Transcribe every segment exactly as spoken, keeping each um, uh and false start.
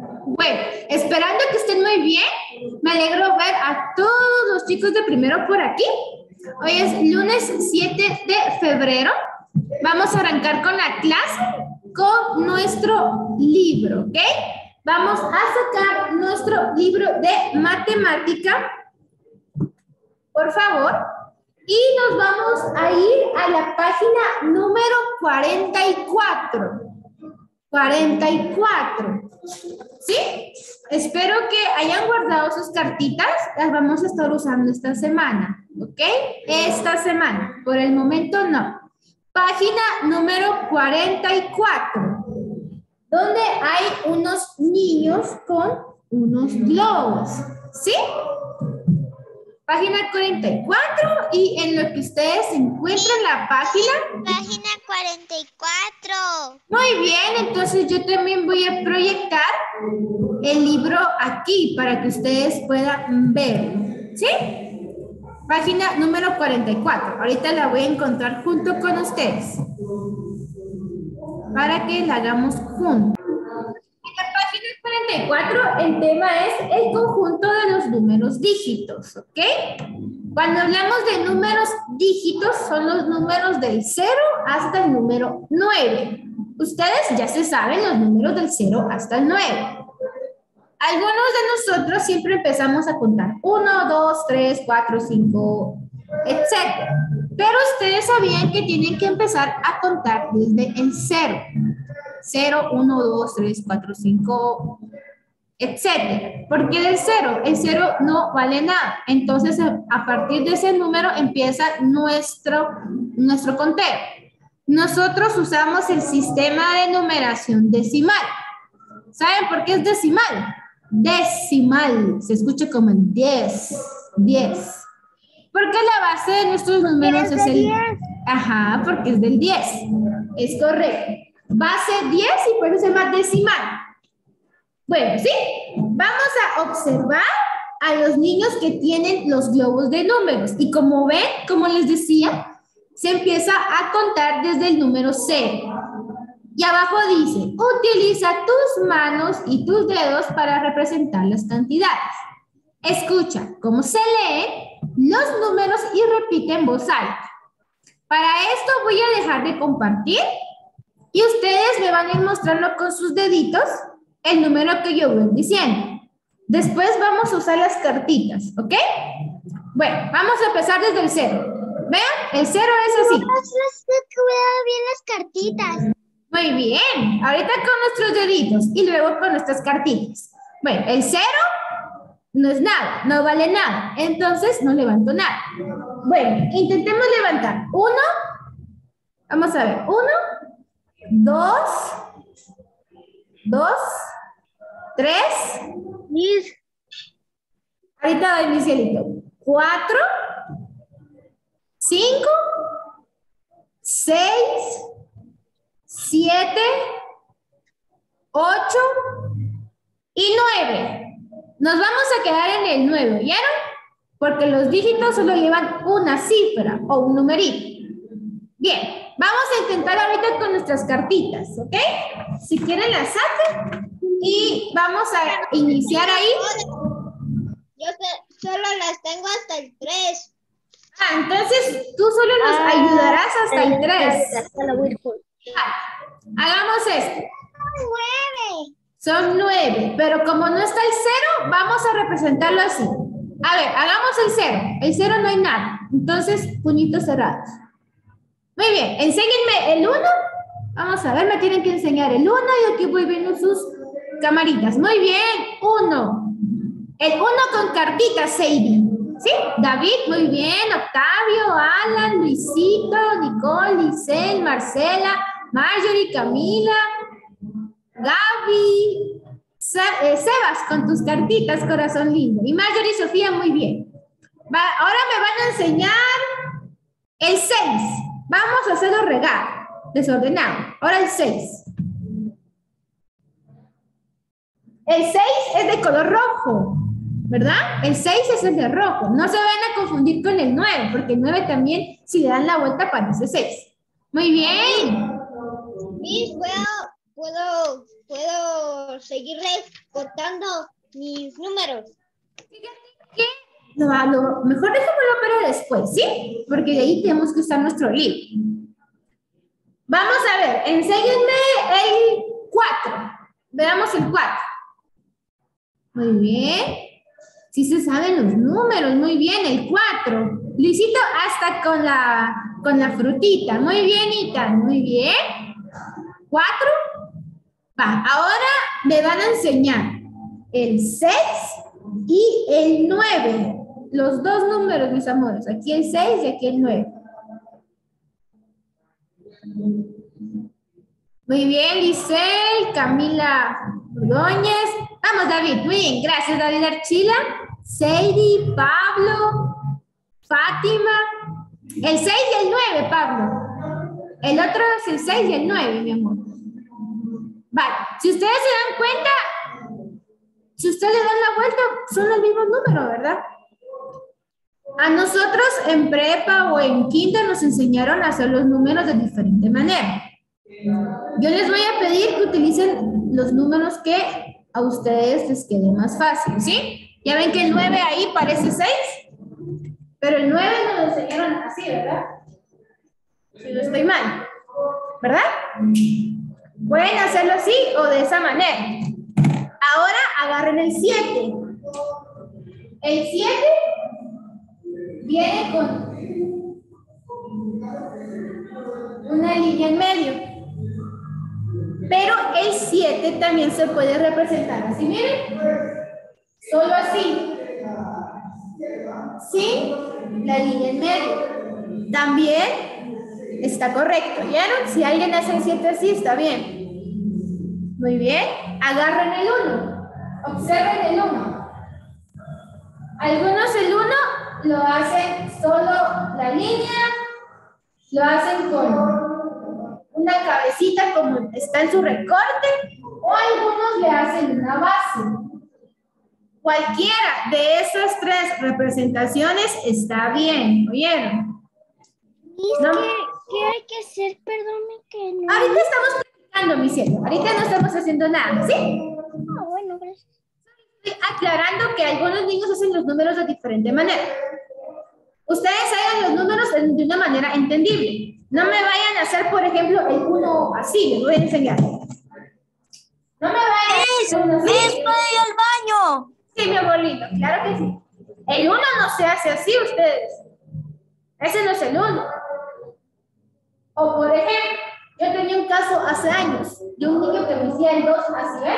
Bueno, esperando que estén muy bien, me alegro ver a todos los chicos de primero por aquí. Hoy es lunes siete de febrero. Vamos a arrancar con la clase, con nuestro libro, ¿ok? Vamos a sacar nuestro libro de matemática, por favor. Y nos vamos a ir a la página número cuarenta y cuatro. cuarenta y cuatro. ¿Sí? Espero que hayan guardado sus cartitas. Las vamos a estar usando esta semana. ¿Ok? Esta semana. Por el momento no. Página número cuarenta y cuatro. Donde hay unos niños con unos globos. ¿Sí? Página cuarenta y cuatro, y en lo que ustedes encuentran la página. Página cuarenta y cuatro. Muy bien, entonces yo también voy a proyectar el libro aquí para que ustedes puedan ver. ¿Sí? Página número cuarenta y cuatro. Ahorita la voy a encontrar junto con ustedes. Para que la hagamos juntos. En la página cuarenta y cuatro, el tema es el conjunto de los números dígitos, ¿ok? Cuando hablamos de números dígitos, son los números del cero hasta el número nueve. Ustedes ya se saben los números del cero hasta el nueve. Algunos de nosotros siempre empezamos a contar uno, dos, tres, cuatro, cinco, etcétera. Pero ustedes sabían que tienen que empezar a contar desde el cero. cero, uno, dos, tres, cuatro, cinco, etcétera. ¿Por qué del cero? El cero no vale nada. Entonces, a partir de ese número empieza nuestro, nuestro conteo. Nosotros usamos el sistema de numeración decimal. ¿Saben por qué es decimal? Decimal. Se escucha como en diez. diez. Porque la base de nuestros números es el... Ajá, porque es del diez. Es correcto. Base diez y por eso se llama decimal. Bueno, ¿sí? Vamos a observar a los niños que tienen los globos de números. Y como ven, como les decía, se empieza a contar desde el número cero. Y abajo dice, utiliza tus manos y tus dedos para representar las cantidades. Escucha cómo se leen los números y repite en voz alta. Para esto voy a dejar de compartir. Y ustedes me van a ir mostrando con sus deditos el número que yo voy diciendo. Después vamos a usar las cartitas, ¿ok? Bueno, vamos a empezar desde el cero. Vean, el cero es así. bien las cartitas. Muy bien. Ahorita con nuestros deditos y luego con nuestras cartitas. Bueno, el cero no es nada, no vale nada. Entonces no levanto nada. Bueno, intentemos levantar. Uno. Vamos a ver. Uno. Dos, dos, tres, Mis. ahorita doy mi cielito, cuatro, cinco, seis, siete, ocho y nueve. Nos vamos a quedar en el nueve, ¿vieron? Porque los dígitos solo llevan una cifra o un numerito. Bien. Vamos a intentar ahorita con nuestras cartitas, ¿ok? Si quieren las saquen y vamos a iniciar ahí. Yo solo las tengo hasta el tres. Ah, entonces tú solo nos ah, ayudarás hasta el tres. Hagamos esto. Son nueve. Son nueve, pero como no está el cero, vamos a representarlo así. A ver, hagamos el cero. El cero no hay nada. Entonces, puñitos cerrados. Muy bien, enséñenme el uno. Vamos a ver, me tienen que enseñar el uno y aquí voy viendo sus camaritas. Muy bien, uno. El uno con cartitas, Sadie. ¿Sí? David, muy bien. Octavio, Alan, Luisito, Nicole, Licel, Marcela, Marjorie, Camila, Gaby, Sebas con tus cartitas, corazón lindo. Y Marjorie y Sofía, muy bien. Va, ahora me van a enseñar el seis. Vamos a hacerlo regado, desordenado. Ahora el seis. El seis es de color rojo, ¿verdad? El seis es el de rojo. No se van a confundir con el nueve, porque el nueve también, si le dan la vuelta, parece seis. Muy bien. Miss, ¿puedo, puedo puedo seguir contando mis números. ¿Qué? No, a lo mejor dejémoslo para después, ¿sí? Porque de ahí tenemos que usar nuestro libro. Vamos a ver, enséñenme el cuatro. Veamos el cuatro. Muy bien. Sí se saben los números, muy bien, el cuatro. Luisito, hasta con la, con la frutita. Muy bien, Ethan, muy bien. cuatro. Va, ahora me van a enseñar el seis y el nueve. Los dos números, mis amores. Aquí el seis y aquí el nueve. Muy bien, Licey, Camila Ordóñez. Vamos, David. Muy bien, gracias, David Archila. Seidi, Pablo, Fátima. El seis y el nueve, Pablo. El otro es el seis y el nueve, mi amor. Vale, si ustedes se dan cuenta, si ustedes le dan la vuelta, son los mismos números, ¿verdad? A nosotros en prepa o en kinder nos enseñaron a hacer los números de diferente manera. Yo les voy a pedir que utilicen los números que a ustedes les quede más fácil, ¿sí? Ya ven que el nueve ahí parece seis, pero el nueve nos lo enseñaron así, ¿verdad? Si no estoy mal, ¿verdad? Pueden hacerlo así o de esa manera. Ahora agarren el siete. El siete viene con una línea en medio. Pero el siete también se puede representar así, miren. Solo así. Sí, la línea en medio. También está correcto. ¿Vieron? Si alguien hace el siete así, está bien. Muy bien. Agarren el uno. Observen el uno. Algunos el uno lo hacen solo la línea. Lo hacen con una cabecita como está en su recorte, o algunos le hacen una base. Cualquiera de esas tres representaciones está bien, ¿oyeron? ¿No? ¿Qué, ¿Qué hay que hacer? Perdónme que no. Ahorita estamos practicando, mi cielo. Ahorita no estamos haciendo nada, ¿sí? Ah, bueno, gracias. Estoy aclarando que algunos niños hacen los números de diferente manera. Ustedes hagan los números de una manera entendible. No me vayan a hacer, por ejemplo, el uno así. Les voy a enseñar. No me vayan a hacer uno así. ¡Estoy al baño! Sí, mi abuelito, claro que sí. El uno no se hace así, ustedes. Ese no es el uno. O, por ejemplo, yo tenía un caso hace años de un niño que me hacía el dos así, ¿ven?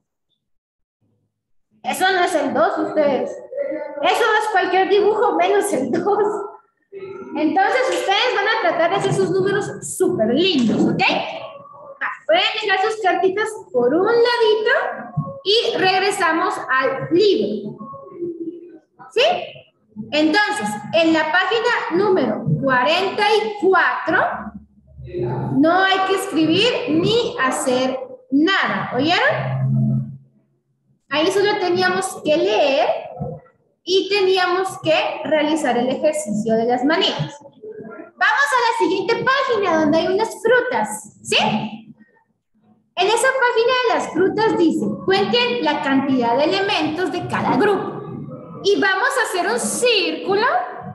Eso no es el dos, ustedes. Eso es cualquier dibujo menos el dos. Entonces, ustedes van a tratar de hacer sus números súper lindos, ¿ok? Ah, pueden dejar sus cartitas por un ladito y regresamos al libro. ¿Sí? Entonces, en la página número cuarenta y cuatro, no hay que escribir ni hacer nada, ¿oyeron? Ahí solo teníamos que leer y teníamos que realizar el ejercicio de las manitas. Vamos a la siguiente página donde hay unas frutas, ¿sí? En esa página de las frutas dice, cuenten la cantidad de elementos de cada grupo. Y vamos a hacer un círculo,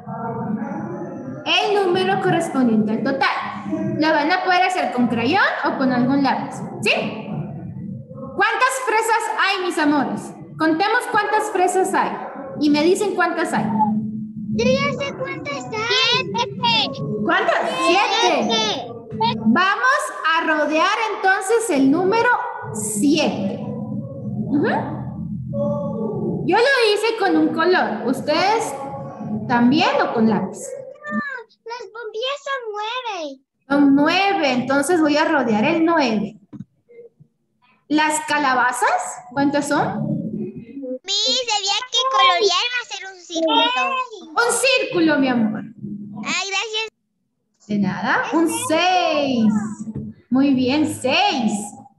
el número correspondiente al total. Lo van a poder hacer con crayón o con algún lápiz, ¿sí? ¿Cuántas fresas hay, mis amores? Contemos cuántas fresas hay. Y me dicen cuántas hay. Yo ya sé cuántas hay. Siete. ¿Cuántas? Siete. Siete. Vamos a rodear entonces el número siete. Uh-huh. Yo lo hice con un color. ¿Ustedes también o con lápiz? No, las bombillas son nueve. Son nueve, entonces voy a rodear el nueve. ¿Las calabazas? ¿Cuántas son? Mi, sabía que colorear va a ser un círculo. Un círculo, mi amor. Ay, gracias. De nada. Un seis. Muy bien, seis.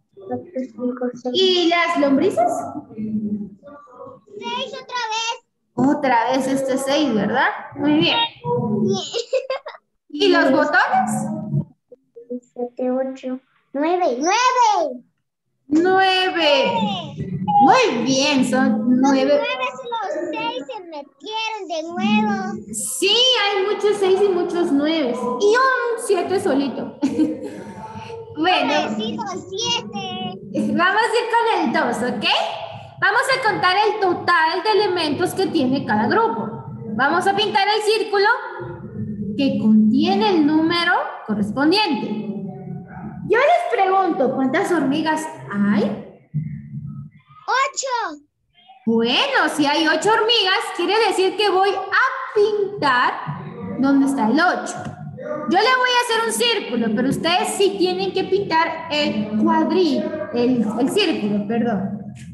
¿Y las lombrices? Seis otra vez. Otra vez este seis, ¿verdad? Muy bien. ¿Y los botones? Siete, ocho, nueve. ¡Nueve! Nueve. Muy bien, son nueve. Los nueve y los seis se metieron de nuevo. Sí, hay muchos seis y muchos nueve. Y un siete solito. Bueno. Pobrecito, siete. Vamos a ir con el dos, ¿ok? Vamos a contar el total de elementos que tiene cada grupo. Vamos a pintar el círculo que contiene el número correspondiente. Yo les pregunto, ¿cuántas hormigas hay? Ocho. Bueno, si hay ocho hormigas, quiere decir que voy a pintar donde está el ocho. Yo le voy a hacer un círculo, pero ustedes sí tienen que pintar el cuadrito, el, el círculo, perdón.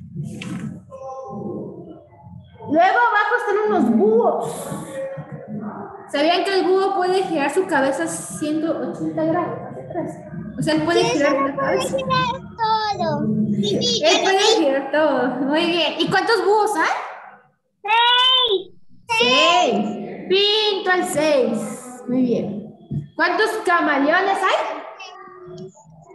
Luego abajo están unos búhos. ¿Sabían que el búho puede girar su cabeza ciento ochenta grados hacia atrás? O sea, él puede girar la cabeza. Puede girar todo. Él puede girar todo. Muy bien. ¿Y cuántos búhos hay? Seis. Seis. Pinto el seis. Muy bien. ¿Cuántos camaleones hay?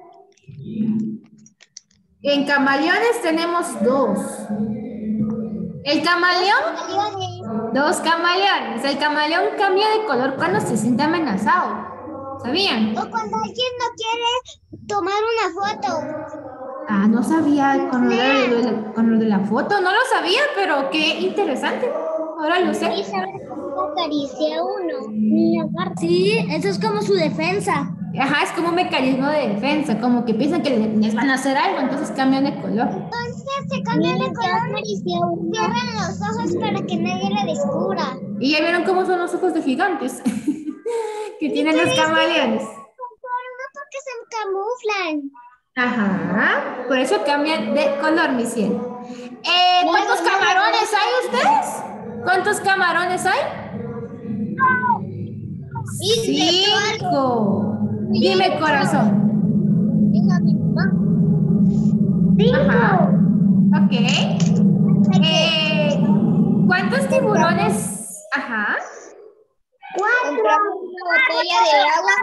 En camaleones tenemos dos. El camaleón, dos camaleones. El camaleón cambia de color cuando se siente amenazado. ¿Sabían? O cuando alguien no quiere tomar una foto. Ah, no sabía con lo de, lo de la, con lo de la foto. No lo sabía, pero qué interesante. Ahora lo sé. Y saber cómo acaricia a uno. Sí, eso es como su defensa. Ajá, es como un mecanismo de defensa. Como que piensan que les van a hacer algo, entonces cambian de color. Entonces se cambian de color y cierran los ojos para que nadie le descubra. Y ya vieron cómo son los ojos de gigantes que tienen los camaleones. Porque se camuflan. Ajá, por eso cambian de color, mi cielo. Eh, ¿Cuántos camarones hay ustedes? ¿Cuántos camarones hay? Cinco. Dime, corazón. Ajá. Ok. Eh, ¿Cuántos tiburones? Ajá. Cuatro. Una botella de agua.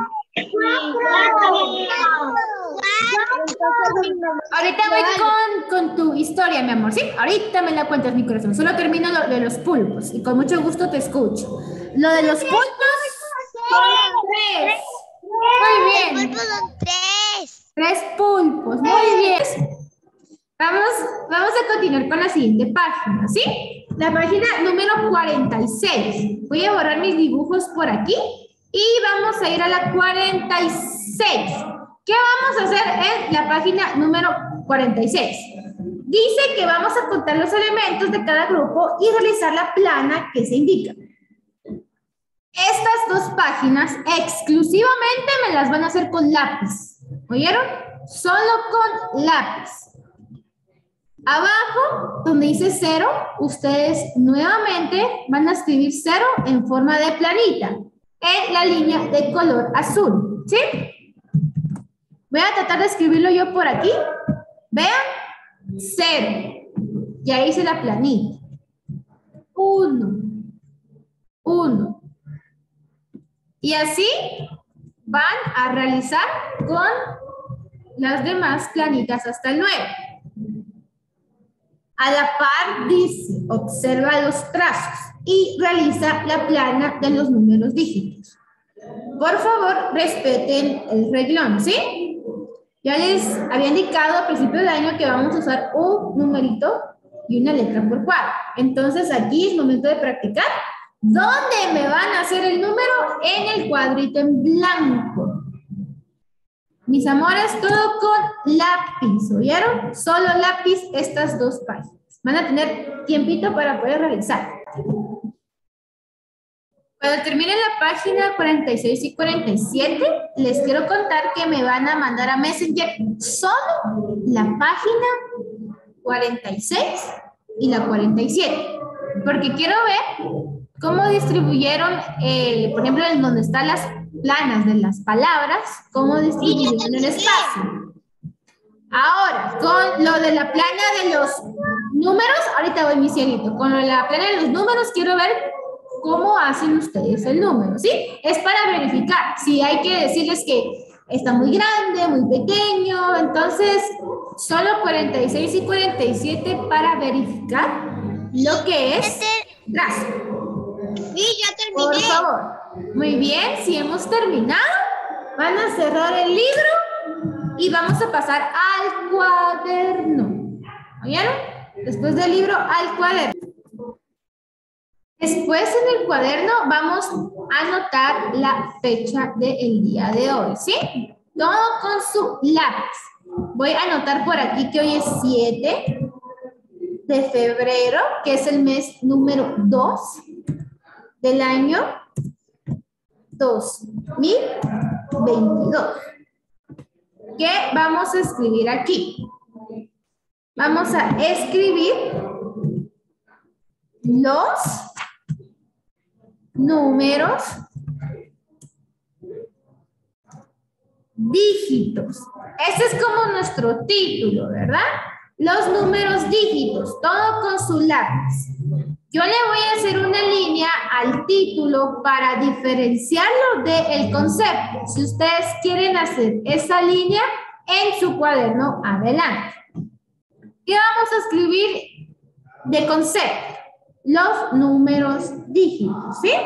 Ahorita voy con, con tu historia, mi amor, ¿sí? Ahorita me la cuentas, mi corazón. Solo termino lo de los pulpos y con mucho gusto te escucho. Lo de los pulpos son tres. Muy bien. Pulpos son tres. Tres pulpos, muy bien. Vamos, vamos a continuar con la siguiente página, ¿sí? La página número cuarenta y seis. Voy a borrar mis dibujos por aquí. Y vamos a ir a la cuarenta y seis. ¿Qué vamos a hacer en la página número cuarenta y seis? Dice que vamos a contar los elementos de cada grupo y realizar la plana que se indica. Estas dos páginas exclusivamente me las van a hacer con lápiz. ¿Oyeron? Solo con lápiz. Abajo, donde dice cero, ustedes nuevamente van a escribir cero en forma de planita. En la línea de color azul, ¿sí? Voy a tratar de escribirlo yo por aquí. Vean, cero. Ya hice la planita. Uno. Uno. Y así van a realizar con las demás planitas hasta el nueve. A la par dice, observa los trazos y realiza la plana de los números dígitos. Por favor, respeten el reglón, ¿sí? Ya les había indicado al principio del año que vamos a usar un numerito y una letra por cuadro. Entonces aquí es momento de practicar. ¿Dónde me van a hacer el número? En el cuadrito en blanco. Mis amores, todo con lápiz, ¿oyeron? Solo lápiz estas dos páginas. Van a tener tiempito para poder realizar. Cuando termine la página cuarenta y seis y cuarenta y siete, les quiero contar que me van a mandar a Messenger solo la página cuarenta y seis y la cuarenta y siete. Porque quiero ver cómo distribuyeron, el, por ejemplo, en donde están las planas de las palabras, cómo distribuyeron el espacio. Ahora, con lo de la plana de los números, ahorita voy mi cielito, con lo de la plana de los números quiero ver cómo hacen ustedes el número, ¿sí? Es para verificar. Si hay que decirles que está muy grande, muy pequeño, entonces solo cuarenta y seis y cuarenta y siete para verificar lo que es trazo. Sí, ya terminé. Por favor. Muy bien, si hemos terminado, van a cerrar el libro y vamos a pasar al cuaderno. ¿Oyeron? Después del libro, al cuaderno. Después en el cuaderno vamos a anotar la fecha del día de hoy, ¿sí? Todo con su lápiz. Voy a anotar por aquí que hoy es siete de febrero, que es el mes número dos del año dos mil veintidós. ¿Qué vamos a escribir aquí? Vamos a escribir los números dígitos. Ese es como nuestro título, ¿verdad? Los números dígitos, todo con su lápiz. Yo le voy a hacer una línea al título para diferenciarlo del concepto. Si ustedes quieren hacer esa línea en su cuaderno, adelante. ¿Qué vamos a escribir de concepto? Los números dígitos, ¿sí?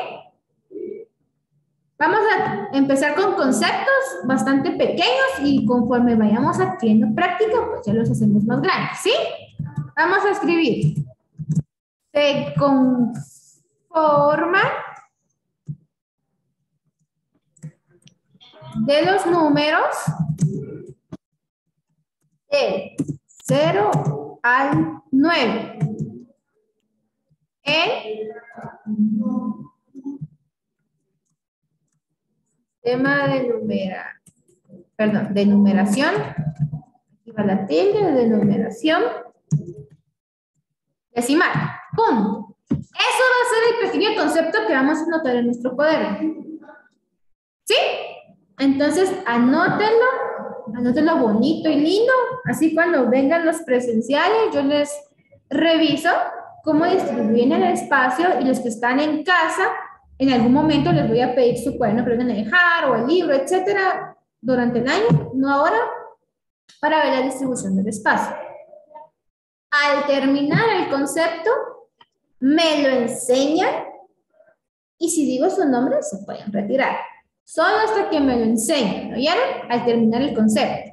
Vamos a empezar con conceptos bastante pequeños y conforme vayamos adquiriendo práctica, pues ya los hacemos más grandes, ¿sí? Vamos a escribir. Se conforma de los números de cero al nueve. El tema de numera, perdón, de numeración. Aquí va la tilde de numeración decimal. Punto. Eso va a ser el pequeño concepto que vamos a anotar en nuestro cuaderno. ¿Sí? Entonces, anótenlo, anótenlo bonito y lindo. Así cuando vengan los presenciales, yo les reviso cómo distribuyen el espacio y los que están en casa, en algún momento les voy a pedir su cuaderno que lo van a dejar o el libro, etcétera, durante el año, no ahora, para ver la distribución del espacio. Al terminar el concepto, me lo enseñan y si digo su nombre, se pueden retirar. Solo hasta que me lo enseñen, ¿oyeron? Al terminar el concepto.